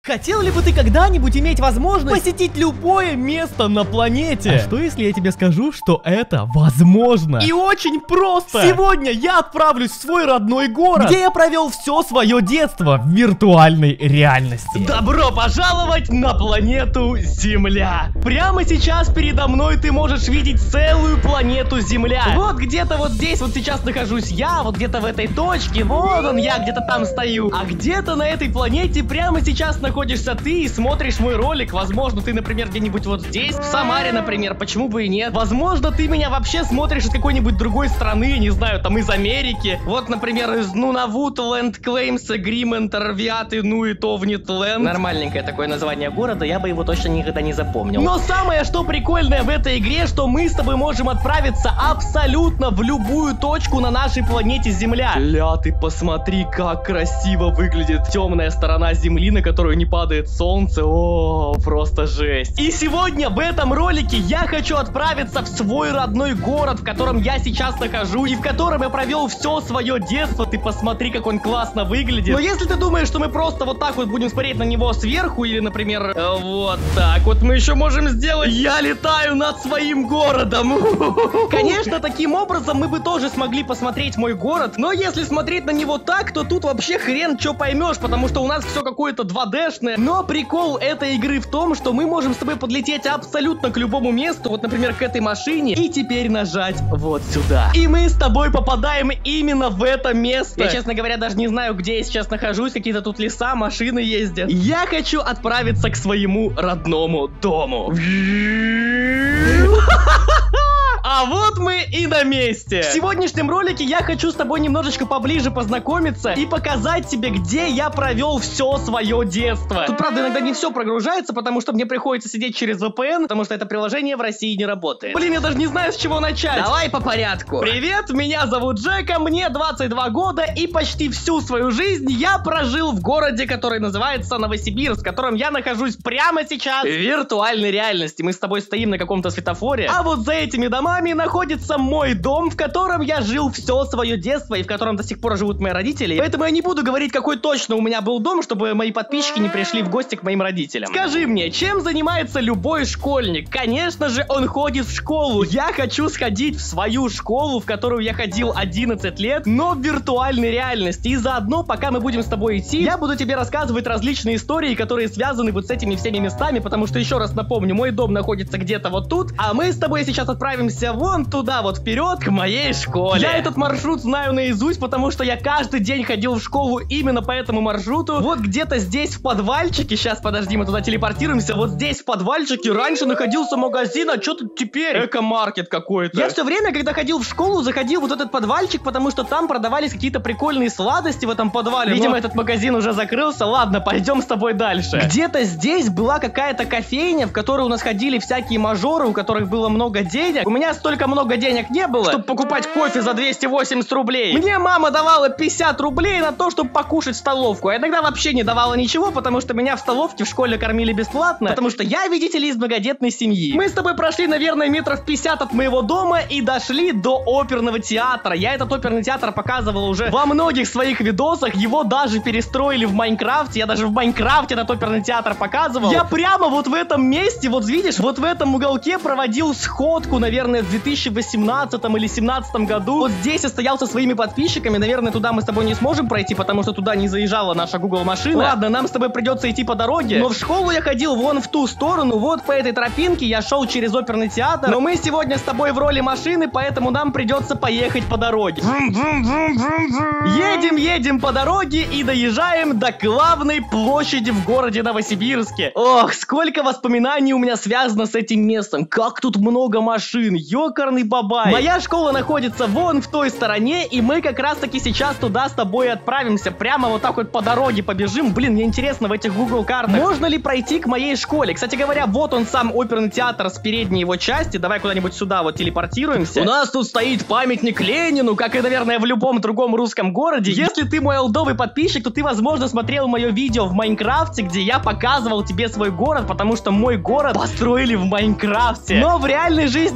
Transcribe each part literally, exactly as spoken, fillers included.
Хотел ли бы ты когда-нибудь иметь возможность посетить любое место на планете? А что если я тебе скажу, что это возможно? И очень просто! Сегодня я отправлюсь в свой родной город, где я провел все свое детство в виртуальной реальности. Добро пожаловать на планету Земля! Прямо сейчас передо мной ты можешь видеть целую планету Земля. Вот где-то вот здесь вот сейчас нахожусь я, вот где-то в этой точке, вот он я где-то там стою. А где-то на этой планете прямо сейчас находится находишься ты и смотришь мой ролик. Возможно, ты, например, где-нибудь вот здесь, в Самаре, например, почему бы и нет. Возможно, ты меня вообще смотришь из какой-нибудь другой страны, не знаю, там из Америки. Вот, например, из Nunavut Land Claims Agreement Arviat Inuit Ovnit Land. Нормальненькое такое название города, я бы его точно никогда не запомнил. Но самое, что прикольное в этой игре, что мы с тобой можем отправиться абсолютно в любую точку на нашей планете Земля. Ля, ты посмотри, как красиво выглядит темная сторона Земли, на которую не падает солнце. О, просто жесть. И сегодня в этом ролике я хочу отправиться в свой родной город, в котором я сейчас нахожусь, и в котором я провел все свое детство. Ты посмотри, как он классно выглядит. Но если ты думаешь, что мы просто вот так вот будем смотреть на него сверху, или, например, э, вот так вот мы еще можем сделать. Я летаю над своим городом. Конечно, таким образом мы бы тоже смогли посмотреть мой город, но если смотреть на него так, то тут вообще хрен что поймешь, потому что у нас все какое-то два дэ. Но прикол этой игры в том, что мы можем с тобой подлететь абсолютно к любому месту, вот, например, к этой машине, и теперь нажать вот сюда. И мы с тобой попадаем именно в это место. Я, честно говоря, даже не знаю, где я сейчас нахожусь, какие-то тут леса, машины ездят. Я хочу отправиться к своему родному дому. А вот мы и на месте. В сегодняшнем ролике я хочу с тобой немножечко поближе познакомиться и показать тебе, где я провел все свое детство. Тут, правда, иногда не все прогружается, потому что мне приходится сидеть через вэ пэ эн, потому что это приложение в России не работает. Блин, я даже не знаю, с чего начать. Давай по порядку. Привет, меня зовут Джека, мне двадцать два года, и почти всю свою жизнь я прожил в городе, который называется Новосибирск, в котором я нахожусь прямо сейчас в виртуальной реальности. Мы с тобой стоим на каком-то светофоре, а вот за этими домами находится мой дом, в котором я жил все свое детство и в котором до сих пор живут мои родители. Поэтому я не буду говорить, какой точно у меня был дом, чтобы мои подписчики не пришли в гости к моим родителям. Скажи мне, чем занимается любой школьник? Конечно же, он ходит в школу. Я хочу сходить в свою школу, в которую я ходил одиннадцать лет, но в виртуальной реальности. И заодно, пока мы будем с тобой идти, я буду тебе рассказывать различные истории, которые связаны вот с этими всеми местами, потому что, еще раз напомню, мой дом находится где-то вот тут, а мы с тобой сейчас отправимся вон туда вот вперед, к моей школе. Я этот маршрут знаю наизусть, потому что я каждый день ходил в школу именно по этому маршруту. Вот где-то здесь в подвальчике, сейчас, подожди, мы туда телепортируемся, вот здесь в подвальчике раньше находился магазин, а что тут теперь? Эко-маркет какой-то. Я все время, когда ходил в школу, заходил в вот этот подвальчик, потому что там продавались какие-то прикольные сладости в этом подвале. Видимо, но этот магазин уже закрылся. Ладно, пойдем с тобой дальше. Где-то здесь была какая-то кофейня, в которой у нас ходили всякие мажоры, у которых было много денег. У меня столько много денег не было, чтобы покупать кофе за двести восемьдесят рублей. Мне мама давала пятьдесят рублей на то, чтобы покушать в столовку. А иногда вообще не давала ничего, потому что меня в столовке в школе кормили бесплатно, потому что я, видите ли, из многодетной семьи. Мы с тобой прошли, наверное, метров пятьдесят от моего дома и дошли до оперного театра. Я этот оперный театр показывал уже во многих своих видосах. Его даже перестроили в Майнкрафте. Я даже в Майнкрафте этот оперный театр показывал. Я прямо вот в этом месте, вот видишь, вот в этом уголке проводил сходку, наверное, в две тысячи восемнадцатом или семнадцатом году. Вот здесь я стоял со своими подписчиками. Наверное, туда мы с тобой не сможем пройти, потому что туда не заезжала наша Google машина. Ладно, нам с тобой придется идти по дороге. Но в школу я ходил вон в ту сторону. Вот по этой тропинке я шел через оперный театр. Но мы сегодня с тобой в роли машины, поэтому нам придется поехать по дороге. Едем, едем по дороге и доезжаем до главной площади в городе Новосибирске. Ох, сколько воспоминаний у меня связано с этим местом. Как тут много машин. Ёкарный бабай. Моя школа находится вон в той стороне, и мы как раз таки сейчас туда с тобой отправимся. Прямо вот так вот по дороге побежим. Блин, мне интересно в этих Google картах, можно ли пройти к моей школе. Кстати говоря, вот он сам оперный театр с передней его части. Давай куда-нибудь сюда вот телепортируемся. У нас тут стоит памятник Ленину, как и, наверное, в любом другом русском городе. Если ты мой олдовый подписчик, то ты, возможно, смотрел мое видео в Майнкрафте, где я показывал тебе свой город, потому что мой город построили в Майнкрафте. Но в реальной жизни я тебе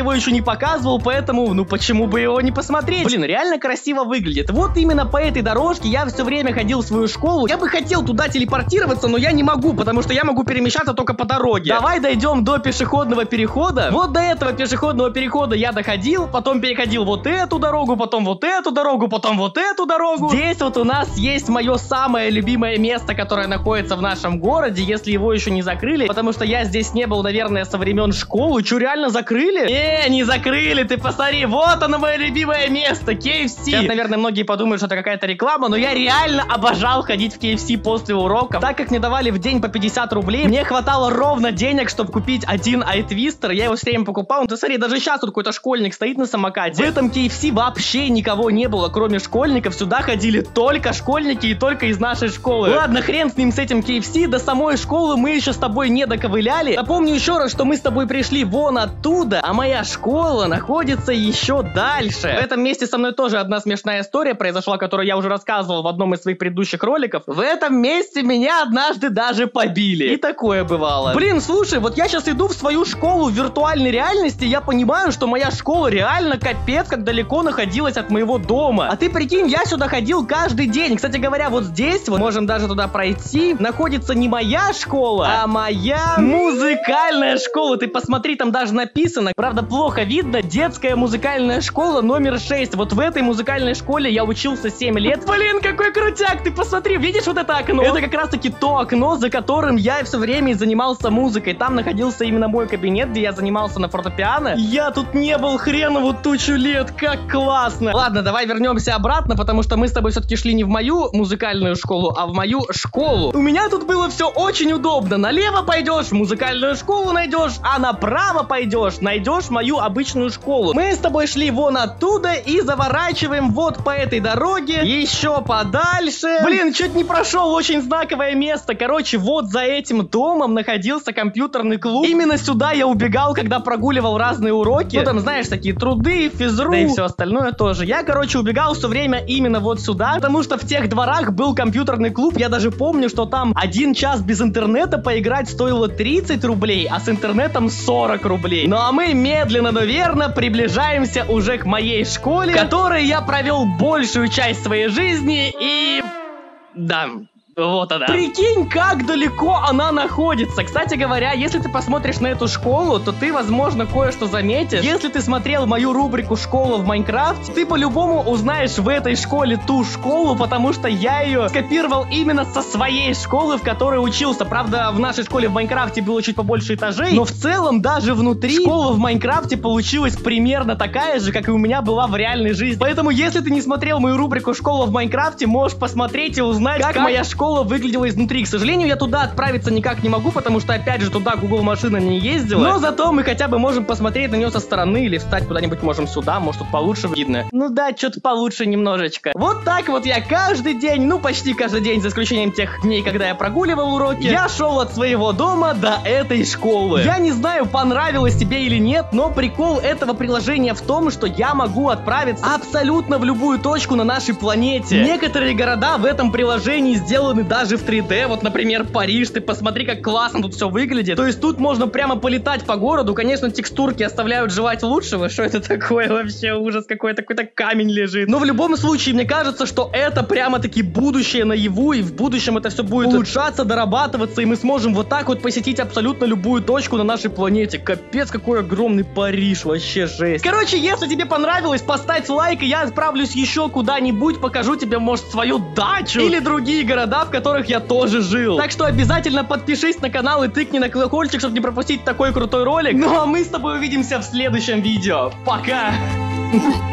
его еще не показывал, поэтому, ну почему бы его не посмотреть? Блин, реально красиво выглядит. Вот именно по этой дорожке я все время ходил в свою школу. Я бы хотел туда телепортироваться, но я не могу, потому что я могу перемещаться только по дороге. Давай дойдем до пешеходного перехода. Вот до этого пешеходного перехода я доходил, потом переходил вот эту дорогу, потом вот эту дорогу, потом вот эту дорогу. Здесь вот у нас есть мое самое любимое место, которое находится в нашем городе, если его еще не закрыли, потому что я здесь не был, наверное, со времен школы. Че, реально закрыли? Не, не закрыли, ты посмотри, вот оно мое любимое место, кей эф си. Сейчас, наверное, многие подумают, что это какая-то реклама, но я реально обожал ходить в кей эф си после уроков. Так как мне давали в день по пятьдесят рублей, мне хватало ровно денег, чтобы купить один iTwister. Я его все время покупал. Ну, ты смотри, даже сейчас тут какой-то школьник стоит на самокате. В этом кей эф си вообще никого не было, кроме школьников. Сюда ходили только школьники и только из нашей школы. Ладно, хрен с ним, с этим кей эф си. До самой школы мы еще с тобой не доковыляли. Напомню еще раз, что мы с тобой пришли вон оттуда, а моя школа находится еще дальше. В этом месте со мной тоже одна смешная история произошла, которую я уже рассказывал в одном из своих предыдущих роликов. В этом месте меня однажды даже побили. И такое бывало. Блин, слушай, вот я сейчас иду в свою школу в виртуальной реальности, я понимаю, что моя школа реально капец как далеко находилась от моего дома. А ты прикинь, я сюда ходил каждый день. Кстати говоря, вот здесь, вот можем даже туда пройти, находится не моя школа, а моя музыкальная школа. Ты посмотри, там даже написано, правда плохо видно, детская музыкальная школа номер шесть. Вот в этой музыкальной школе я учился семь лет. Блин, какой крутяк, ты посмотри, видишь вот это окно? Это как раз таки то окно, за которым я все время и занимался музыкой. Там находился именно мой кабинет, где я занимался на фортепиано. Я тут не был хренову тучу лет, как классно. Ладно, давай вернемся обратно, потому что мы с тобой все-таки шли не в мою музыкальную школу, а в мою школу. У меня тут было все очень удобно. Налево пойдешь, музыкальную школу найдешь, а направо пойдешь, найдешь мою обычную школу. Мы с тобой шли вон оттуда и заворачиваем вот по этой дороге, еще подальше. Блин, чуть не прошел, очень знаковое место. Короче, вот за этим домом находился компьютерный клуб. Именно сюда я убегал, когда прогуливал разные уроки. Ну там, знаешь, такие труды, физру, да и все остальное тоже. Я, короче, убегал все время именно вот сюда, потому что в тех дворах был компьютерный клуб. Я даже помню, что там один час без интернета поиграть стоило тридцать рублей, а с интернетом сорок рублей. Ну а мы медленно, но верно приближаемся уже к моей школе, в которой я провел большую часть своей жизни и... да... вот она. Прикинь, как далеко она находится. Кстати говоря, если ты посмотришь на эту школу, то ты, возможно, кое-что заметишь. Если ты смотрел мою рубрику «Школа в Майнкрафте», ты по-любому узнаешь в этой школе ту школу, потому что я ее скопировал именно со своей школы, в которой учился. Правда, в нашей школе в Майнкрафте было чуть побольше этажей, но в целом даже внутри школа в Майнкрафте получилась примерно такая же, как и у меня была в реальной жизни. Поэтому, если ты не смотрел мою рубрику «Школа в Майнкрафте», можешь посмотреть и узнать, как, как моя школа школа выглядела изнутри. К сожалению, я туда отправиться никак не могу, потому что, опять же, туда Google машина не ездила. Но зато мы хотя бы можем посмотреть на нее со стороны или встать куда-нибудь можем сюда, может тут получше видно. Ну да, что-то получше немножечко. Вот так вот я каждый день, ну почти каждый день, за исключением тех дней, когда я прогуливал уроки, я шел от своего дома до этой школы. Я не знаю, понравилось тебе или нет, но прикол этого приложения в том, что я могу отправиться абсолютно в любую точку на нашей планете. Некоторые города в этом приложении сделаны даже в три дэ. Вот, например, Париж. Ты посмотри, как классно тут все выглядит. То есть тут можно прямо полетать по городу. Конечно, текстурки оставляют желать лучшего. Что это такое вообще? Ужас какой-то. Какой-то камень лежит. Но в любом случае, мне кажется, что это прямо-таки будущее наяву. И в будущем это все будет улучшаться, дорабатываться. И мы сможем вот так вот посетить абсолютно любую точку на нашей планете. Капец, какой огромный Париж. Вообще жесть. Короче, если тебе понравилось, поставь лайк, и я отправлюсь еще куда-нибудь. Покажу тебе, может, свою дачу. Или другие города, в которых я тоже жил. Так что обязательно подпишись на канал и тыкни на колокольчик, чтобы не пропустить такой крутой ролик. Ну а мы с тобой увидимся в следующем видео. Пока!